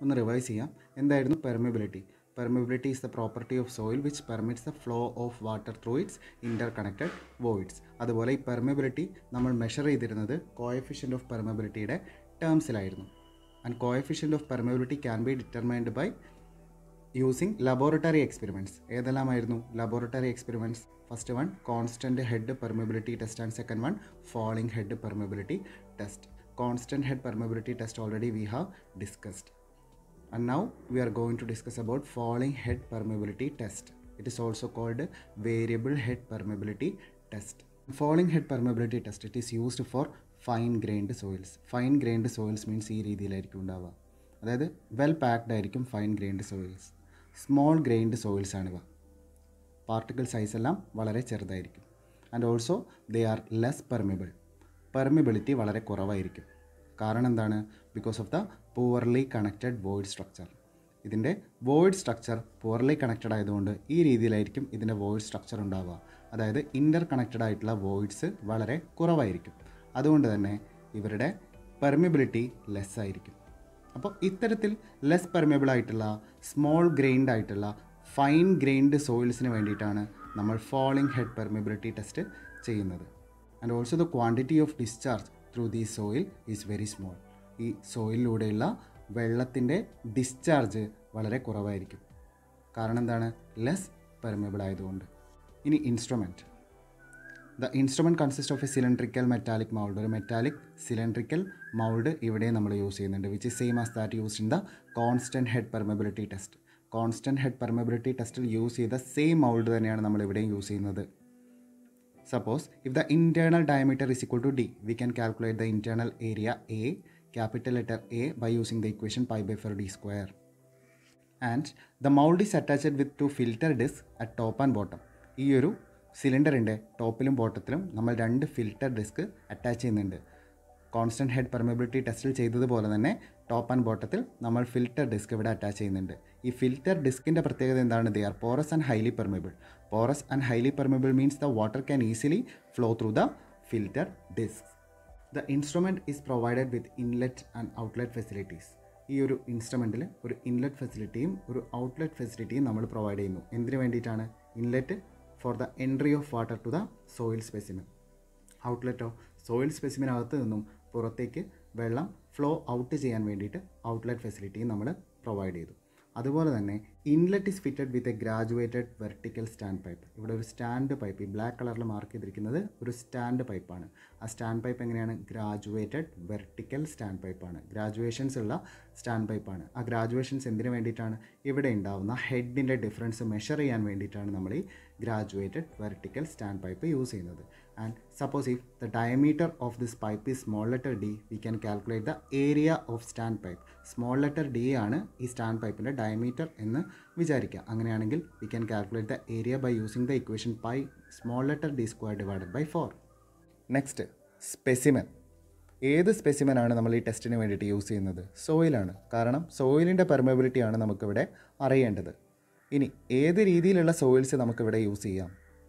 ഒന്ന് റിവൈസ് ചെയ്യാം. എന്തായിരുന്നു permeability? Permeability is the property of soil which permits the flow of water through its interconnected voids. അതുപോലെ ഈ permeability നമ്മൾ measure ചെയ്തിരുന്നത് കോഎഫിഷ്യൻ്റ് ഓഫ് പെർമിബിലിറ്റിയുടെ ടേംസിലായിരുന്നു. And coefficient of permeability can be determined by using laboratory experiments. ഏതെല്ലാമായിരുന്നു laboratory experiments? First one constant head permeability test and second one falling head permeability test. Constant head permeability test already we have discussed. And now we are going to discuss about falling head permeability test. It is also called variable head permeability test. Falling head permeability test, it is used for fine grained soils. Fine grained soils means ഈ രീതിയിലായിരിക്കും ഉണ്ടാവുക. അതായത് well packed ആയിരിക്കും fine grained soils. Small grained soils ആണിവ. Particle size എല്ലാം വളരെ ചെറുതായിരിക്കും. And also they are less permeable. Permeability വളരെ കുറവായിരിക്കും. കാരണം എന്താണ്? Because of the poorly connected void structure. ഇതിൻ്റെ വോയിഡ് സ്ട്രക്ചർ പുവർലി കണക്റ്റഡ് ആയതുകൊണ്ട് ഈ രീതിയിലായിരിക്കും ഇതിൻ്റെ വോയിഡ് സ്ട്രക്ചർ ഉണ്ടാവുക. അതായത് ഇൻ്റർ കണക്റ്റഡ് ആയിട്ടുള്ള വോയിഡ്സ് വളരെ കുറവായിരിക്കും. അതുകൊണ്ട് തന്നെ ഇവരുടെ പെർമിബിലിറ്റി ലെസ് ആയിരിക്കും. അപ്പോൾ ഇത്തരത്തിൽ ലെസ് പെർമിബിൾ ആയിട്ടുള്ള സ്മോൾ ഗ്രൈൻഡ് ആയിട്ടുള്ള ഫൈൻ ഗ്രൈൻഡ് സോയിൽസിന് വേണ്ടിയിട്ടാണ് നമ്മൾ ഫാളിംഗ് ഹെഡ് പെർമിബിലിറ്റി ടെസ്റ്റ് ചെയ്യുന്നത്. And also the quantity of discharge through the soil is very small. ഈ സോയിലിലൂടെയുള്ള വെള്ളത്തിൻ്റെ ഡിസ്ചാർജ് വളരെ കുറവായിരിക്കും. കാരണം എന്താണ്? ലെസ് പെർമിബിൾ ആയതുകൊണ്ട്. ഇനി instrument. The instrument consist of a cylindrical metallic mould. ഒരു മെറ്റാലിക് സിലിണ്ട്രിക്കൽ മൗൾഡ് ഇവിടെ നമ്മൾ യൂസ് ചെയ്യുന്നുണ്ട്. Which is same as that used in the constant head permeability test. Constant head permeability ടെസ്റ്റിൽ യൂസ് ചെയ്ത same mould തന്നെയാണ് നമ്മൾ ഇവിടെയും use ചെയ്യുന്നത്. Suppose if the internal diameter is equal to d, we can calculate the internal area A, capital letter A, by using the equation pi by 4 d square. And the mold is attached with two filter discs at top and bottom. ഈ ഒരു സിലിണ്ടറിൻ്റെ ടോപ്പിലും ബോട്ടത്തിലും നമ്മൾ രണ്ട് filter disc attach ചെയ്യുന്നുണ്ട്. Constant head permeability ടെസ്റ്റിൽ ചെയ്തതുപോലെ തന്നെ top and ബോട്ടത്തിൽ നമ്മൾ ഫിൽറ്റർ ഡിസ്ക് ഇവിടെ അറ്റാച്ച് ചെയ്യുന്നുണ്ട്. ഈ ഫിൽറ്റർ ഡിസ്കിൻ്റെ പ്രത്യേകത എന്താണ്? They are porous and highly permeable. Porous and highly permeable means the water can easily flow through the filter disc. The instrument is provided with inlet and outlet facilities. ഈ ഒരു ഇൻസ്ട്രുമെൻറ്റിൽ ഒരു inlet ഫെസിലിറ്റിയും ഒരു outlet ഫെസിലിറ്റിയും നമ്മൾ provide ചെയ്യുന്നു. എന്തിനു വേണ്ടിയിട്ടാണ്? Inlet for the entry of water to the soil specimen. ഔട്ട്ലെറ്റോ soil സ്പെസിമിനകത്ത് നിന്നും പുറത്തേക്ക് വെള്ളം ഫ്ലോ ഔട്ട് ചെയ്യാൻ വേണ്ടിയിട്ട് ഔട്ട്ലെറ്റ് ഫെസിലിറ്റിയും നമ്മൾ പ്രൊവൈഡ് ചെയ്തു. അതുപോലെ തന്നെ inlet is fitted with a graduated vertical stand pipe. ഇവിടെ ഒരു സ്റ്റാൻഡ് പൈപ്പ്, ഈ ബ്ലാക്ക് കളറിൽ മാർക്ക് ചെയ്തിരിക്കുന്നത് ഒരു സ്റ്റാൻഡ് പൈപ്പാണ്. ആ സ്റ്റാൻഡ് പൈപ്പ് എങ്ങനെയാണ്? ഗ്രാജുവേറ്റഡ് വെർട്ടിക്കൽ സ്റ്റാൻഡ് പൈപ്പാണ്. ഗ്രാജുവേഷൻസ് ഉള്ള സ്റ്റാൻഡ് പൈപ്പാണ്. ആ ഗ്രാജുവേഷൻസ് എന്തിനു വേണ്ടിയിട്ടാണ്? ഇവിടെ ഉണ്ടാകുന്ന ഹെഡിൻ്റെ ഡിഫറൻസ് മെഷർ ചെയ്യാൻ വേണ്ടിയിട്ടാണ് നമ്മൾ ഈ graduated vertical stand pipe use ചെയ്യുന്നത്. And suppose if the diameter of this pipe is small letter d, we can calculate the area of stand pipe. Small letter d ആണ് ഈ സ്റ്റാൻഡ് പൈപ്പിൻ്റെ diameter എന്ന് വിചാരിക്കുക. അങ്ങനെയാണെങ്കിൽ we can calculate the area by using the equation pi small letter d square divided by 4. Next specimen. ഏത് സ്പെസിമെനാണ് നമ്മൾ ഈ ടെസ്റ്റിന് വേണ്ടിയിട്ട് യൂസ് ചെയ്യുന്നത്? സോയിലാണ്. കാരണം സോയിലിൻ്റെ പെർമിബിലിറ്റിയാണ് നമുക്കിവിടെ അറിയേണ്ടത്. ഇനി ഏത് രീതിയിലുള്ള സോയിൽസ് നമുക്കിവിടെ യൂസ് ചെയ്യാം?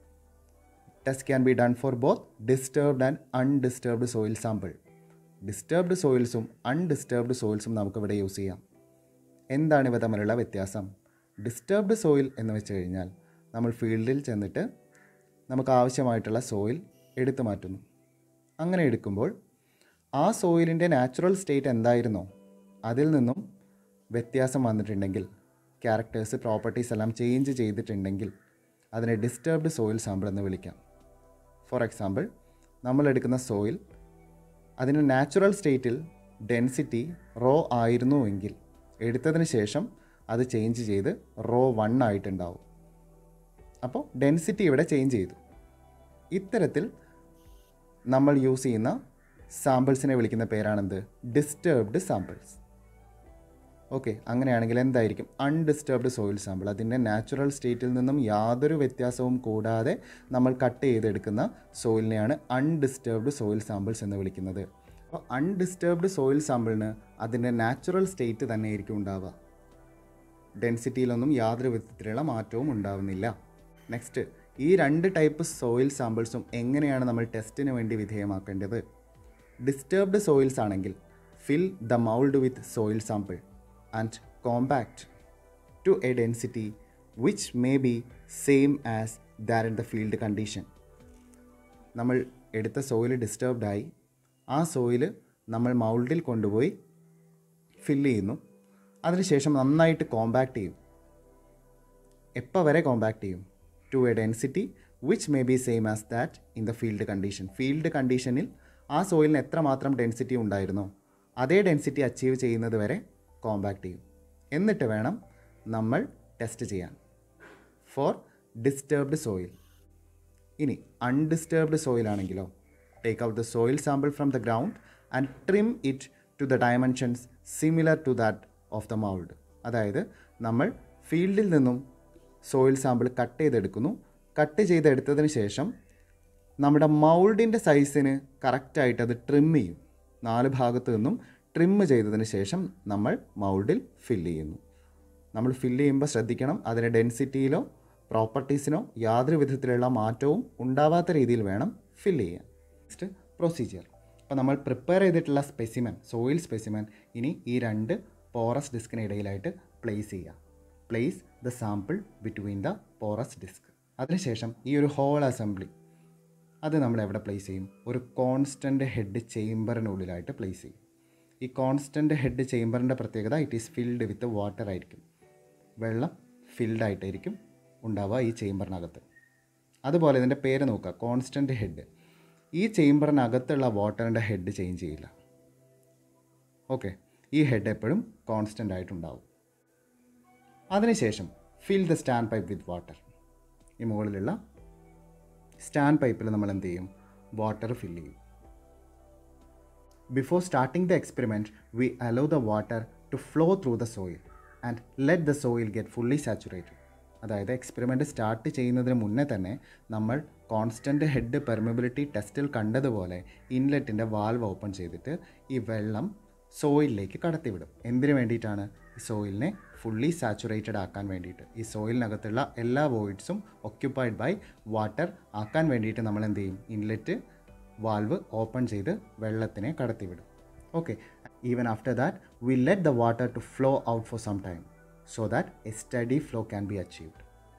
Test can be done for both disturbed and undisturbed soil sample. Disturbed സോയിൽസും അൺഡിസ്റ്റർബ്ഡ് സോയിൽസും നമുക്കിവിടെ യൂസ് ചെയ്യാം. എന്താണ് ഇവ തമ്മിലുള്ള വ്യത്യാസം? ഡിസ്റ്റർബ്ഡ് സോയിൽ എന്ന് വെച്ച് കഴിഞ്ഞാൽ നമ്മൾ ഫീൽഡിൽ ചെന്നിട്ട് നമുക്ക് ആവശ്യമായിട്ടുള്ള സോയിൽ എടുത്തു മാറ്റുന്നു. അങ്ങനെ എടുക്കുമ്പോൾ ആ സോയിലിൻ്റെ നാച്ചുറൽ സ്റ്റേറ്റ് എന്തായിരുന്നോ അതിൽ നിന്നും വ്യത്യാസം വന്നിട്ടുണ്ടെങ്കിൽ, ക്യാരക്ടേഴ്സ് പ്രോപ്പർട്ടീസ് എല്ലാം ചേഞ്ച് ചെയ്തിട്ടുണ്ടെങ്കിൽ അതിനെ ഡിസ്റ്റർബ്ഡ് സോയിൽ സാമ്പിൾ എന്ന് വിളിക്കാം. ഫോർ എക്സാമ്പിൾ, നമ്മൾ എടുക്കുന്ന സോയിൽ അതിൻ്റെ നാച്ചുറൽ സ്റ്റേറ്റിൽ ഡെൻസിറ്റി റോ ആയിരുന്നുവെങ്കിൽ എടുത്തതിന് ശേഷം അത് ചേഞ്ച് ചെയ്ത് റോ 1 ആയിട്ടുണ്ടാവും. അപ്പോൾ ഡെൻസിറ്റി ഇവിടെ ചേഞ്ച് ചെയ്തു. ഇത്തരത്തിൽ നമ്മൾ യൂസ് ചെയ്യുന്ന സാമ്പിൾസിനെ വിളിക്കുന്ന പേരാണെന്ത്? Disturbed samples. ഓക്കെ, അങ്ങനെയാണെങ്കിൽ എന്തായിരിക്കും? Undisturbed soil sample. അതിൻ്റെ നാച്ചുറൽ സ്റ്റേറ്റിൽ നിന്നും യാതൊരു വ്യത്യാസവും കൂടാതെ നമ്മൾ കട്ട് ചെയ്തെടുക്കുന്ന സോയിലിനെയാണ് അൺഡിസ്റ്റർബ്ഡ് സോയിൽ സാമ്പിൾസ് എന്ന് വിളിക്കുന്നത്. അപ്പോൾ അൺഡിസ്റ്റർബ്ഡ് സോയിൽ സാമ്പിളിന് അതിൻ്റെ നാച്ചുറൽ സ്റ്റേറ്റ് തന്നെ ആയിരിക്കും ഉണ്ടാവുക. ഡെൻസിറ്റിയിലൊന്നും യാതൊരു വിധത്തിലുള്ള മാറ്റവും ഉണ്ടാവുന്നില്ല. നെക്സ്റ്റ്, ഈ രണ്ട് ടൈപ്പ് സോയിൽ സാമ്പിൾസും എങ്ങനെയാണ് നമ്മൾ ടെസ്റ്റിന് വേണ്ടി വിധേയമാക്കേണ്ടത്? ഡിസ്റ്റർബ്ഡ് സോയിൽസ് ആണെങ്കിൽ fill the mould with soil sample. and compact to a density which may be same as that in the field condition. നമ്മൾ എടുത്ത സോയിൽ ഡിസ്റ്റർബ്ഡ് ആയി, ആ സോയിൽ നമ്മൾ മൗൾഡിൽ കൊണ്ടുപോയി ഫില്ല് ചെയ്യുന്നു. അതിനുശേഷം നന്നായിട്ട് കോമ്പാക്റ്റ് ചെയ്യും. എപ്പോൾ വരെ കോമ്പാക്റ്റ് ചെയ്യും? To a density which may be same as that in the field condition. Field കണ്ടീഷനിൽ ആ സോയിലിന് എത്രമാത്രം ഡെൻസിറ്റി ഉണ്ടായിരുന്നോ അതേ ഡെൻസിറ്റി അച്ചീവ് ചെയ്യുന്നത് വരെ കോമ്പാക്റ്റ് ചെയ്യും. എന്നിട്ട് വേണം നമ്മൾ ടെസ്റ്റ് ചെയ്യാൻ ഫോർ ഡിസ്റ്റർബ്ഡ് സോയിൽ. ഇനി അൺഡിസ്റ്റർബ്ഡ് സോയിൽ ആണെങ്കിലോ, take out the soil sample from the ground and trim it to the dimensions similar to that of the mould. അതായത് നമ്മൾ ഫീൽഡിൽ നിന്നും സോയിൽ സാമ്പിൾ കട്ട് ചെയ്തെടുക്കുന്നു. കട്ട് ചെയ്തെടുത്തതിന് ശേഷം നമ്മുടെ മൗൾഡിൻ്റെ സൈസിന് കറക്റ്റായിട്ട് അത് ട്രിം ചെയ്യും. 4 ഭാഗത്തു നിന്നും ട്രിം ചെയ്തതിന് ശേഷം നമ്മൾ മൗൾഡിൽ ഫില്ല് ചെയ്യുന്നു. നമ്മൾ ഫില്ല് ചെയ്യുമ്പോൾ ശ്രദ്ധിക്കണം, അതിൻ്റെ ഡെൻസിറ്റിയിലോ പ്രോപ്പർട്ടീസിനോ യാതൊരു വിധത്തിലുള്ള മാറ്റവും ഉണ്ടാവാത്ത രീതിയിൽ വേണം ഫില്ല് ചെയ്യാൻ. Next procedure. അപ്പോൾ നമ്മൾ പ്രിപ്പയർ ചെയ്തിട്ടുള്ള സ്പെസിമെൻ, സോയിൽ സ്പെസിമെൻ, ഇനി ഈ 2 പോറസ് ഡിസ്കിനിടയിലായിട്ട് പ്ലേസ് ചെയ്യുക. Place the sample between the porous disc. അതിനുശേഷം ഈ ഒരു ഹോൾ അസംബ്ലി അത് നമ്മൾ എവിടെ പ്ലേസ് ചെയ്യും? ഒരു കോൺസ്റ്റൻ്റ് ഹെഡ് ചേംബറിനുള്ളിലായിട്ട് പ്ലേസ് ചെയ്യും. ഈ കോൺസ്റ്റൻ്റ് ഹെഡ് ചേംബറിൻ്റെ പ്രത്യേകത it is filled with water ആയിരിക്കും. വെള്ളം ഫിൽഡ് ആയിട്ടായിരിക്കും ഉണ്ടാവുക ഈ ചേംബറിനകത്ത്. അതുപോലെ ഇതിൻ്റെ പേര് നോക്കുക, കോൺസ്റ്റൻ്റ് ഹെഡ്. ഈ ചേംബറിനകത്തുള്ള വാട്ടറിൻ്റെ ഹെഡ് ചേഞ്ച് ചെയ്യില്ല. ഓക്കെ, ഈ ഹെഡ് എപ്പോഴും കോൺസ്റ്റൻ്റ് ആയിട്ടുണ്ടാവും. അതിനുശേഷം fill the stand pipe with water. ഈ മുകളിലുള്ള സ്റ്റാൻഡ് പൈപ്പിൽ നമ്മൾ എന്ത് ചെയ്യും? വാട്ടർ ഫില്ല് ചെയ്യും. Before starting the experiment we allow the water to flow through the soil and let the soil get fully saturated. അതായത് എക്സ്പെരിമെൻറ്റ് സ്റ്റാർട്ട് ചെയ്യുന്നതിന് മുന്നേ തന്നെ നമ്മൾ കോൺസ്റ്റൻ്റ് ഹെഡ് പെർമിബിലിറ്റി ടെസ്റ്റിൽ കണ്ടതുപോലെ ഇൻലെറ്റിൻ്റെ വാൽവ് ഓപ്പൺ ചെയ്തിട്ട് ഈ വെള്ളം സോയിലിലേക്ക് കടത്തിവിടും. എന്തിനു വേണ്ടിയിട്ടാണ്? ഈ സോയിലിനെ ഫുള്ളി സാച്ചുറേറ്റഡ് ആക്കാൻ വേണ്ടിയിട്ട്. ഈ സോയിലിനകത്തുള്ള എല്ലാ വോയിഡ്സും ഒക്യുപ്പൈഡ് ബൈ വാട്ടർ ആക്കാൻ വേണ്ടിയിട്ട് നമ്മൾ എന്ത് ചെയ്യും? ഇൻലെറ്റ് വാൽവ് ഓപ്പൺ ചെയ്ത് വെള്ളത്തിനെ കടത്തിവിടും. Okay, even after that we let the water to flow out for some time so that a steady flow can be achieved.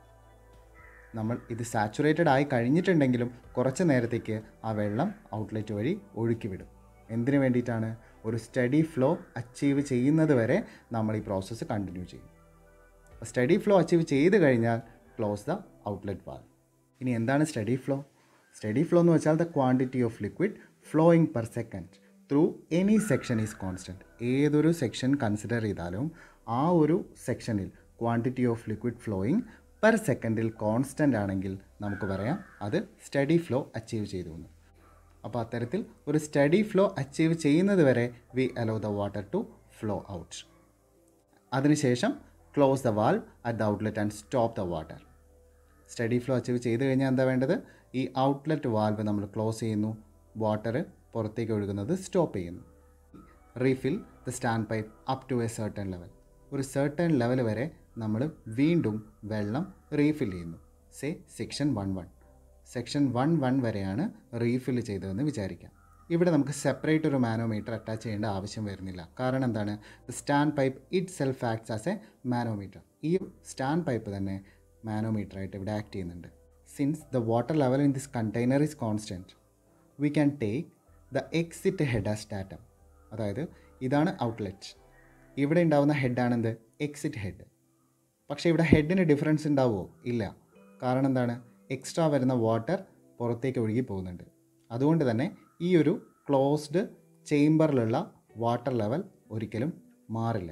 നമ്മൾ ഇത് സാച്ചുറേറ്റഡ് ആയി കഴിഞ്ഞിട്ടുണ്ടെങ്കിലും കുറച്ച് നേരത്തേക്ക് ആ വെള്ളം ഔട്ട്ലെറ്റ് വഴി ഒഴുക്കി വിടും. എന്തിനു വേണ്ടിയിട്ടാണ്? ഒരു സ്റ്റഡി ഫ്ലോ അച്ചീവ് ചെയ്യുന്നത് വരെ നമ്മൾ ഈ പ്രോസസ്സ് കണ്ടിന്യൂ ചെയ്യും. സ്റ്റഡി ഫ്ലോ അച്ചീവ് ചെയ്ത് കഴിഞ്ഞാൽ ക്ലോസ് ദ ഔട്ട്ലെറ്റ് വാൽവ്. ഇനി എന്താണ് സ്റ്റഡി ഫ്ലോ? സ്റ്റഡി ഫ്ലോ എന്ന് വെച്ചാൽ the quantity of liquid flowing per second through any section is constant. ഏതൊരു സെക്ഷൻ കൺസിഡർ ചെയ്താലും ആ ഒരു സെക്ഷനിൽ quantity of liquid flowing per സെക്കൻഡിൽ കോൺസ്റ്റൻ്റ് ആണെങ്കിൽ നമുക്ക് പറയാം അത് സ്റ്റഡി ഫ്ലോ അച്ചീവ് ചെയ്തു എന്ന്. അപ്പോൾ അത്തരത്തിൽ ഒരു സ്റ്റഡി ഫ്ലോ അച്ചീവ് ചെയ്യുന്നത് വരെ we allow the water to flow out. അതിനുശേഷം close the valve at the outlet and stop the water. Steady flow achieve ചെയ്ത് കഴിഞ്ഞാൽ എന്താ വേണ്ടത്? ഈ ഔട്ട്ലെറ്റ് വാൽവ് നമ്മൾ ക്ലോസ് ചെയ്യുന്നു, വാട്ടർ പുറത്തേക്ക് ഒഴുകുന്നത് സ്റ്റോപ്പ് ചെയ്യുന്നു. Refill the stand pipe up to a certain level. ഒരു സർട്ടൺ ലെവൽ വരെ നമ്മൾ വീണ്ടും വെള്ളം റീഫിൽ ചെയ്യുന്നു. Say section 1-1. സെക്ഷൻ 1-1 വരെയാണ് റീഫിൽ ചെയ്തതെന്ന് വിചാരിക്കാം. ഇവിടെ നമുക്ക് സെപ്പറേറ്റ് ഒരു മാനോമീറ്റർ അറ്റാച്ച് ചെയ്യേണ്ട ആവശ്യം വരുന്നില്ല. കാരണം എന്താണ്? The stand pipe itself acts as a manometer. ഈ സ്റ്റാൻഡ് പൈപ്പ് തന്നെ മാനോമീറ്റർ ആയിട്ട് ഇവിടെ ആക്ട് ചെയ്യുന്നുണ്ട്. Since the water level in this container is constant we can take the exit head as datum. അതായത് ഇതാണ് ഔട്ട്ലെറ്റ്, ഇവിടെ ഉണ്ടാവുന്ന ഹെഡാണെന്ത്? Exit head. പക്ഷേ ഇവിടെ ഹെഡിന് ഡിഫറൻസ് ഉണ്ടാവുമോ? ഇല്ല. കാരണം എന്താണ്? എക്സ്ട്രാ വരുന്ന വാട്ടർ പുറത്തേക്ക് ഒഴുകി പോകുന്നുണ്ട്. അതുകൊണ്ട് തന്നെ ഈ ഒരു ക്ലോസ്ഡ് ചേംബറിലുള്ള വാട്ടർ ലെവൽ ഒരിക്കലും മാറില്ല.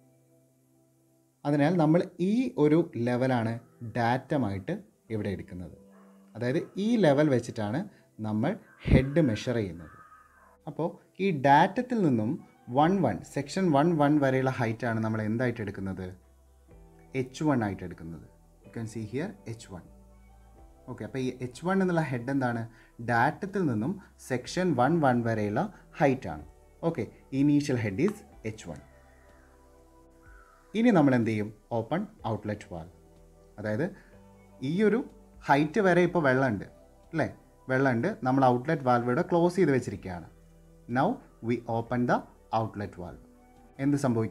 അതിനാൽ നമ്മൾ ഈ ഒരു ലെവലാണ് ഡാറ്റമായിട്ട് ഇവിടെ എടുക്കുന്നത്. അതായത് ഈ ലെവൽ വെച്ചിട്ടാണ് നമ്മൾ ഹെഡ് മെഷർ ചെയ്യുന്നത്. അപ്പോൾ ഈ ഡാറ്റത്തിൽ നിന്നും 1-1 സെക്ഷൻ 1-1 വരെയുള്ള ഹൈറ്റാണ് നമ്മൾ എന്തായിട്ട് എടുക്കുന്നത്? H1 ആയിട്ട് എടുക്കുന്നത്. You can see here H1. Okay, അപ്പോൾ ഈ H1 എന്നുള്ള ഹെഡ് എന്താണ്? ഡാറ്റത്തിൽ നിന്നും സെക്ഷൻ 1-1 വരെയുള്ള ഹൈറ്റാണ്. Okay, initial head is H1. ഇനി നമ്മൾ എന്ത് ചെയ്യും? Open outlet valve. അതായത് ഈ ഒരു ഹൈറ്റ് വരെ ഇപ്പോൾ വെള്ളമുണ്ട് അല്ലേ? വെള്ളമുണ്ട്. നമ്മൾ ഔട്ട്ലെറ്റ് വാൽവ് ഇവിടെ ക്ലോസ് ചെയ്ത് വെച്ചിരിക്കുകയാണ്. Now we open the outlet valve. എന്ത് സംഭവിക്കും?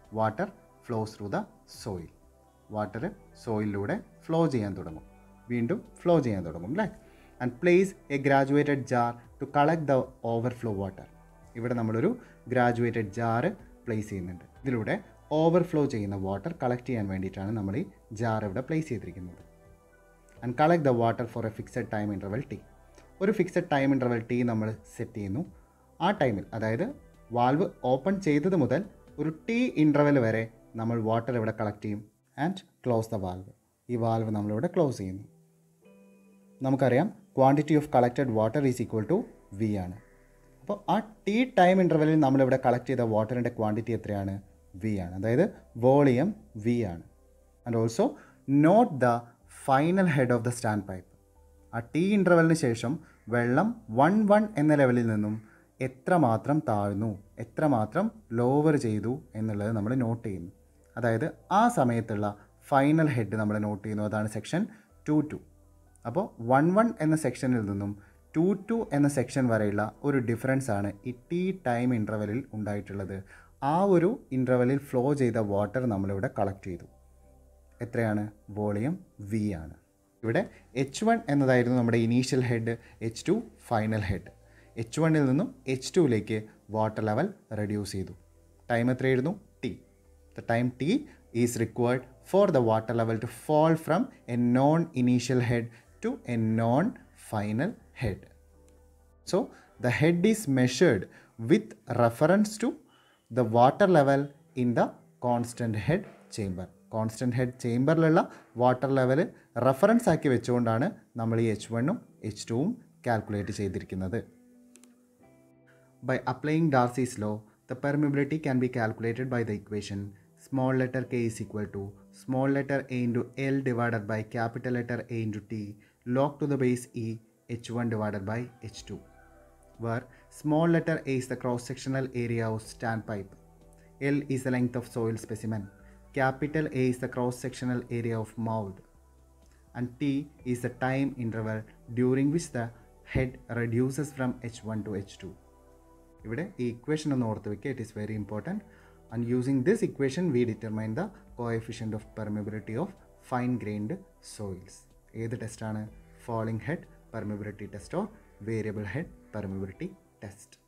Water flows through the soil. Water സോയിലിലൂടെ ഫ്ലോ ചെയ്യാൻ തുടങ്ങും, വീണ്ടും ഫ്ലോ ചെയ്യാൻ തുടങ്ങും അല്ലേ. And place a graduated jar to collect the overflow water. ഇവിടെ നമ്മളൊരു ഗ്രാജുവേറ്റഡ് ജാറ് പ്ലേസ് ചെയ്യുന്നുണ്ട്. ഇതിലൂടെ ഓവർഫ്ലോ ചെയ്യുന്ന വാട്ടർ കളക്ട് ചെയ്യാൻ വേണ്ടിയിട്ടാണ് നമ്മൾ ഈ ജാർ ഇവിടെ പ്ലേസ് ചെയ്തിരിക്കുന്നത്. And collect the water for a fixed time interval T. ഒരു ഫിക്സഡ് ടൈം ഇൻ്റർവൽ ടി നമ്മൾ സെറ്റ് ചെയ്യുന്നു. ആ ടൈമിൽ, അതായത് വാൽവ് ഓപ്പൺ ചെയ്തത് മുതൽ ഒരു ടി ഇൻ്റർവൽ വരെ നമ്മൾ വാട്ടർ ഇവിടെ കളക്ട് ചെയ്യും. And close the valve. ഈ വാൽവ് നമ്മളിവിടെ ക്ലോസ് ചെയ്യുന്നു. നമുക്കറിയാം quantity of collected water is equal to V ആണ്. അപ്പോൾ ആ ടി ടൈം ഇൻ്റർവെല്ലിൽ നമ്മളിവിടെ കളക്ട് ചെയ്ത വാട്ടറിൻ്റെ ക്വാണ്ടിറ്റി എത്രയാണ്? വി ആണ്, അതായത് വോളിയം വി ആണ്. And also note the final head of the stand pipe. ആ ടി ഇൻ്റർവെല്ലിന് ശേഷം വെള്ളം 1 എന്ന ലെവലിൽ നിന്നും എത്രമാത്രം താഴ്ന്നു, എത്രമാത്രം ലോവർ ചെയ്തു എന്നുള്ളത് നമ്മൾ നോട്ട് ചെയ്യുന്നു. അതായത് ആ സമയത്തുള്ള ഫൈനൽ ഹെഡ് നമ്മൾ നോട്ട് ചെയ്യുന്നു. അതാണ് സെക്ഷൻ 2.2. അപ്പോൾ 1 എന്ന സെക്ഷനിൽ നിന്നും 2.2 എന്ന സെക്ഷൻ വരെയുള്ള ഒരു ഡിഫറൻസ് ആണ് ഈ ടി ടൈം ഇൻ്റർവെല്ലിൽ ഉണ്ടായിട്ടുള്ളത്. ആ ഒരു ഇൻ്റർവെല്ലിൽ ഫ്ലോ ചെയ്ത വാട്ടർ നമ്മളിവിടെ കളക്ട് ചെയ്തു. എത്രയാണ്? വോളിയം വി ആണ്. ഇവിടെ H1 എന്നതായിരുന്നു നമ്മുടെ initial head, H2 final head. H1ൽ നിന്നും H2ലേക്ക് വാട്ടർ ലെവൽ റെഡ്യൂസ് ചെയ്തു. ടൈം എത്രയായിരുന്നു? T. The time T is required for the water level to fall from a known initial head to a non-final head. So the head is measured with reference to the water level in the constant head chamber. Constant head ചേംബറിലുള്ള water level reference ആക്കി വെച്ചുകൊണ്ടാണ് നമ്മൾ ഈ H1ഉം H2ഉം calculate ചെയ്തിരിക്കുന്നത്. By applying Darcy's law, the permeability can be calculated by the equation small letter k is equal to small letter a into L divided by capital letter A into T log to the base E H1 divided by H2, where small letter A is the cross-sectional area of standpipe, L is the length of soil specimen, capital A is the cross-sectional area of mould, and T is the time interval during which the head reduces from H1 to H2. ഇവിടെ ഈ equation ഒന്ന് ഓർത്ത് വയ്ക്കുക. It is very important. And using this equation we determine the coefficient of permeability of fine grained soils. ഏത് ടെസ്റ്റാണ്? falling head permeability test or variable head permeability test.